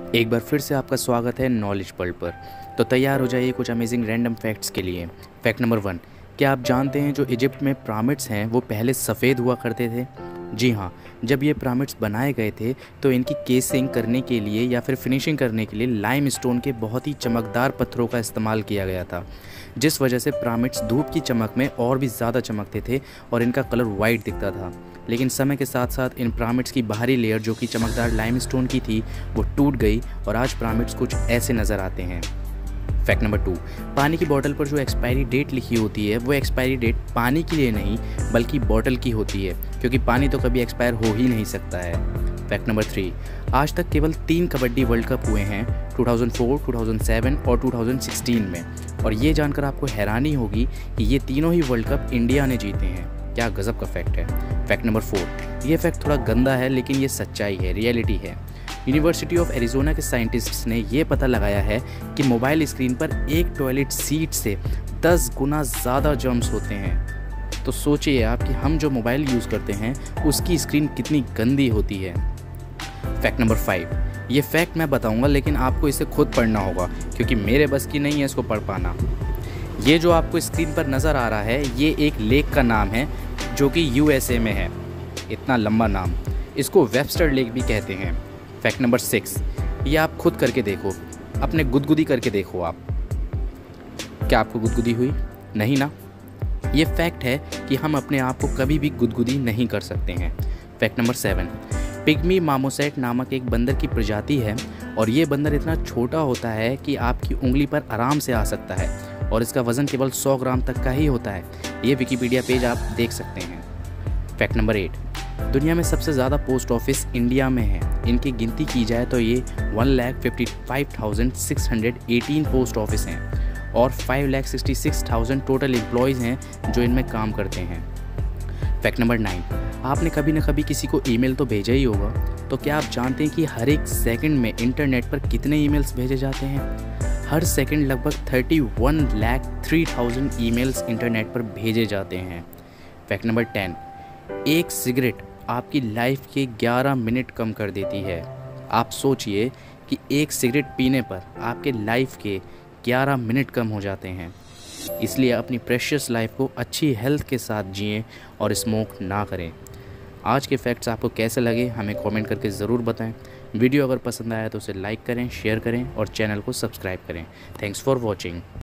एक बार फिर से आपका स्वागत है नॉलेज वर्ल्ड पर। तो तैयार हो जाइए कुछ अमेजिंग रैंडम फैक्ट्स के लिए। फैक्ट नंबर 1, क्या आप जानते हैं जो इजिप्ट में पिरामिड्स हैं वो पहले सफ़ेद हुआ करते थे? जी हाँ, जब ये पिरामिड्स बनाए गए थे तो इनकी केसिंग करने के लिए या फिर फिनिशिंग करने के लिए लाइम स्टोन के बहुत ही चमकदार पत्थरों का इस्तेमाल किया गया था, जिस वजह से पिरामिड्स धूप की चमक में और भी ज़्यादा चमकते थे और इनका कलर वाइट दिखता था। लेकिन समय के साथ साथ इन पिरामिड्स की बाहरी लेयर जो कि चमकदार लाइमस्टोन की थी वो टूट गई और आज पिरामिड्स कुछ ऐसे नज़र आते हैं। फैक्ट नंबर 2, पानी की बोतल पर जो एक्सपायरी डेट लिखी होती है वो एक्सपायरी डेट पानी के लिए नहीं बल्कि बोतल की होती है, क्योंकि पानी तो कभी एक्सपायर हो ही नहीं सकता है। फैक्ट नंबर 3, आज तक केवल 3 कबड्डी वर्ल्ड कप हुए हैं, 2004, 2007 और 2016 में, और ये जानकर आपको हैरानी होगी कि ये तीनों ही वर्ल्ड कप इंडिया ने जीते हैं। क्या गज़ब का फैक्ट है। फैक्ट नंबर 4, ये फैक्ट थोड़ा गंदा है लेकिन ये सच्चाई है, रियलिटी है। यूनिवर्सिटी ऑफ एरिजोना के साइंटिस्ट्स ने ये पता लगाया है कि मोबाइल स्क्रीन पर एक टॉयलेट सीट से 10 गुना ज़्यादा जर्म्स होते हैं। तो सोचिए आप कि हम जो मोबाइल यूज़ करते हैं उसकी स्क्रीन कितनी गंदी होती है। फैक्ट नंबर 5, ये फैक्ट मैं बताऊंगा लेकिन आपको इसे खुद पढ़ना होगा क्योंकि मेरे बस की नहीं है इसको पढ़ पाना। ये जो आपको स्क्रीन पर नज़र आ रहा है ये एक लेक का नाम है जो कि यूएसए में है। इतना लंबा नाम, इसको वेबस्टर लेक भी कहते हैं। फैक्ट नंबर 6, ये आप खुद करके देखो, अपने गुदगुदी करके देखो आप। क्या आपको गुदगुदी हुई? नहीं ना। ये फैक्ट है कि हम अपने आप को कभी भी गुदगुदी नहीं कर सकते हैं। फैक्ट नंबर 7, पिग्मी मामोसेट नामक एक बंदर की प्रजाति है और ये बंदर इतना छोटा होता है कि आपकी उंगली पर आराम से आ सकता है और इसका वज़न केवल 100 ग्राम तक का ही होता है। ये विकिपीडिया पेज आप देख सकते हैं। फैक्ट नंबर 8, दुनिया में सबसे ज़्यादा पोस्ट ऑफिस इंडिया में है। इनकी गिनती की जाए तो ये 1,55,618 पोस्ट ऑफिस हैं और 5,66,000 टोटल एम्प्लॉयज़ हैं जो इनमें काम करते हैं। फैक्ट नंबर 9, आपने कभी न कभी किसी को ईमेल तो भेजा ही होगा, तो क्या आप जानते हैं कि हर एक सेकंड में इंटरनेट पर कितने ईमेल्स भेजे जाते हैं? हर सेकंड लगभग 31,03,000 ईमेल्स इंटरनेट पर भेजे जाते हैं। फैक्ट नंबर 10, एक सिगरेट आपकी लाइफ के 11 मिनट कम कर देती है। आप सोचिए कि एक सिगरेट पीने पर आपके लाइफ के 11 मिनट कम हो जाते हैं। इसलिए अपनी प्रेशियस लाइफ को अच्छी हेल्थ के साथ जिएं और स्मोक ना करें। आज के फैक्ट्स आपको कैसे लगे हमें कमेंट करके ज़रूर बताएं। वीडियो अगर पसंद आया तो उसे लाइक करें, शेयर करें और चैनल को सब्सक्राइब करें। Thanks for watching.